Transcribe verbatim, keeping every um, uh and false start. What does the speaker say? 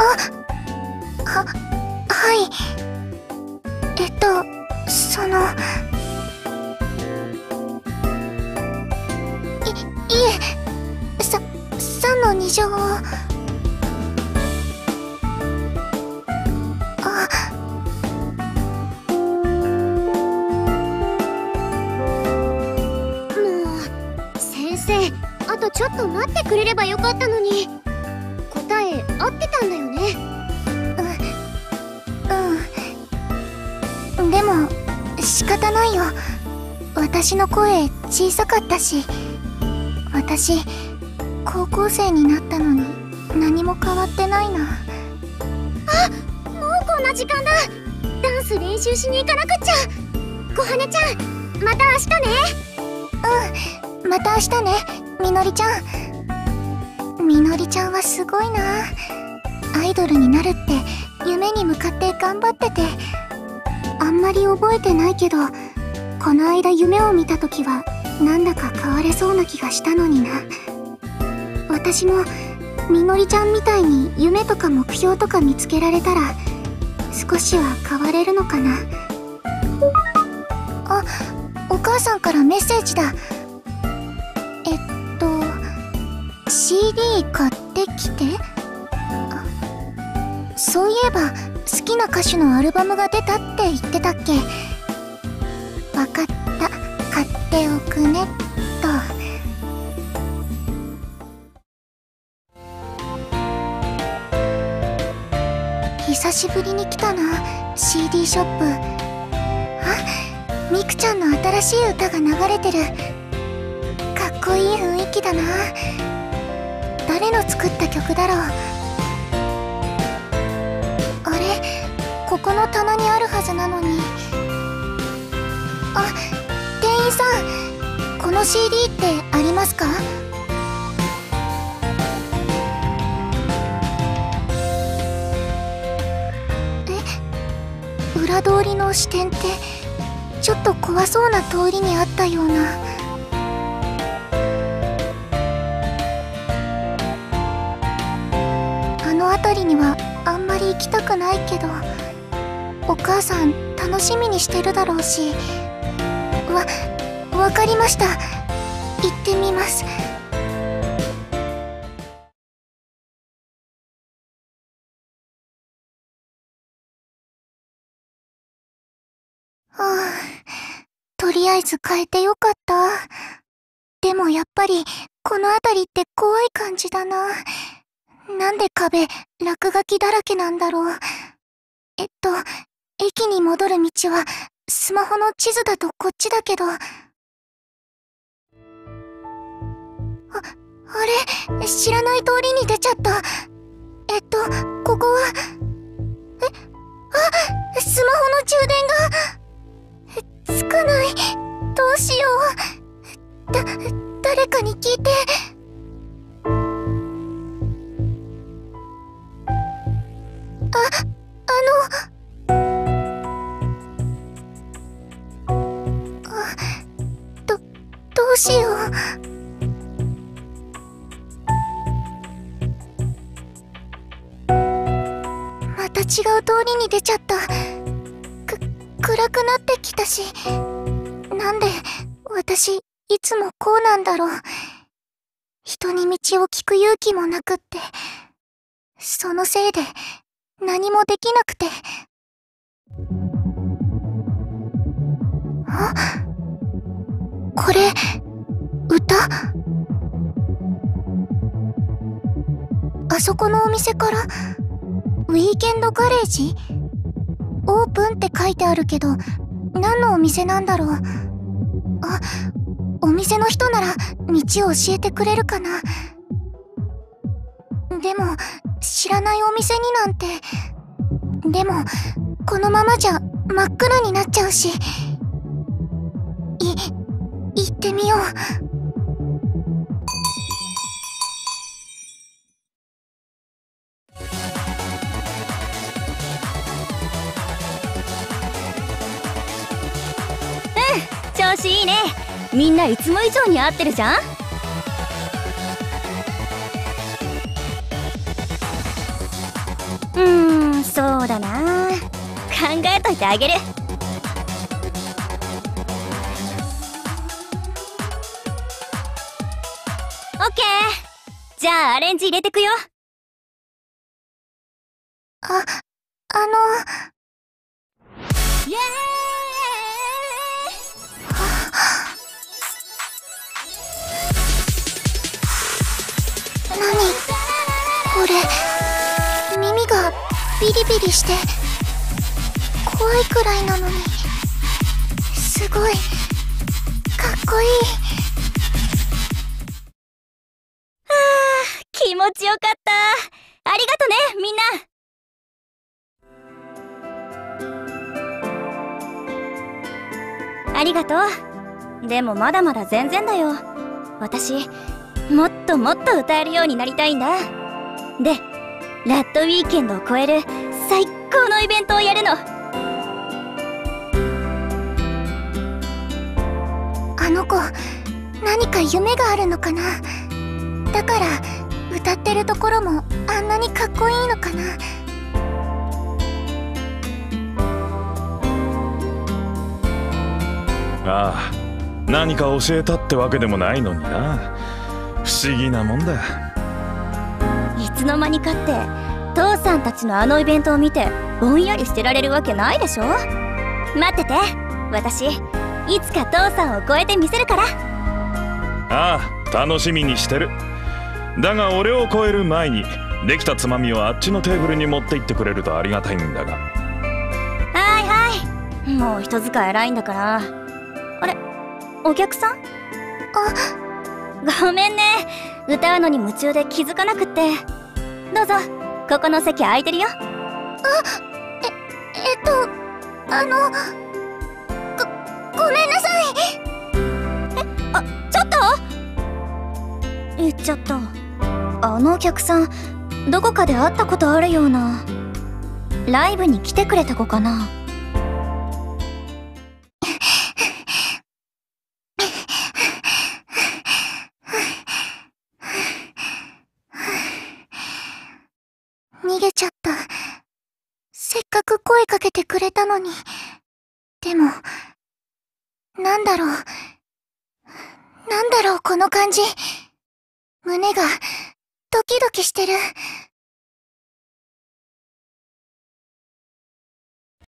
は、はい。えっと、その…い、いえ、さ、さんのに乗を…あ、 もう、先生、あとちょっと待ってくれればよかったのに。答え合ってたんだよね。 うん、でも仕方ないよ。私の声小さかったし。私高校生になったのに何も変わってないな。 あ、もうこんな時間だ。ダンス練習しに行かなくっちゃ。小羽ちゃん、また明日ね。 うん、また明日ね、みのりちゃん。みのりちゃんはすごいな。アイドルになるって夢に向かって頑張ってて、あんまり覚えてないけど、この間夢を見た時はなんだか変われそうな気がしたのにな。私もみのりちゃんみたいに夢とか目標とか見つけられたら少しは変われるのかな。あ、お母さんからメッセージだ。えっと シーディー 買ってきて。あ、そういえば好きな歌手のアルバムが出たって言ってたっけ。わかった、買っておくねっと。久しぶりに来たな、 シーディー ショップ。あ、みくちゃんの新しい歌が流れてる。かっこいい雰囲気だな。誰の作った曲だろう。あれ、ここの棚にあるはずなのに。あ、店員さん、この シーディー ってありますか？え、裏通りの支店ってちょっと怖そうな通りにあったような。あの辺りにはあんまり行きたくないけど、お母さん楽しみにしてるだろうし。わ、わかりました。行ってみます。はあ、とりあえず変えてよかった。でもやっぱりこの辺りって怖い感じだな。なんで壁落書きだらけなんだろう。えっと駅に戻る道はスマホの地図だとこっちだけど。あ、あれ、知らない通りに出ちゃった。えっとここは…え、あ、スマホの充電がつかない。どうしよう。だ、誰かに聞いて。あ、あの…あ、ど、どうしよう。また違う通りに出ちゃった。く、暗くなってきたし。なんで私いつもこうなんだろう。人に道を聞く勇気もなくって、そのせいで何もできなくて。あ、これ歌？あそこのお店からウィーケンドガレージ？オープンって書いてあるけど、何のお店なんだろう。あ、お店の人なら道を教えてくれるかな。でも知らないお店になんて。でもこのままじゃ真っ暗になっちゃうし。い、行ってみよう。 調子いいね。みんないつも以上に合ってるじゃん。 うーん、そうだな。考えといてあげる。オッケー。じゃあアレンジ入れてくよ。 あ、あの、 イエーイ。 何これ、耳がビリビリして怖いくらいなのに、すごいかっこいい。 気持ちよかった。ありがとね、みんな。ありがとう。でもまだまだ全然だよ。私もっともっと歌えるようになりたいんだ。で、ラッドウィーケンドを超える最高のイベントをやるの。 あの子、何か夢があるのかな。だから歌ってるところもあんなにかっこいいのかな。 ああ、何か教えたってわけでもないのにな。不思議なもんだ。 いつの間にかって父さんたちのあのイベントを見てぼんやりしてられるわけないでしょ。待ってて、私いつか父さんを超えてみせるから。 ああ、楽しみにしてる。だが俺を超える前にできたつまみをあっちのテーブルに持って行ってくれるとありがたいんだが。 はいはい、もう人使い荒いんだから。あれ、お客さん？ごめんね、歌うのに夢中で気づかなくって。どうぞ、ここの席空いてるよ。 あ、え、えっと、あの、ご、ごめんなさい。 え、あ、ちょっと言っちゃった。あのお客さん、どこかで会ったことあるような。ライブに来てくれた子かな。 逃げちゃった。せっかく声かけてくれたのに。でも、なんだろう。なんだろうこの感じ。胸がドキドキしてる。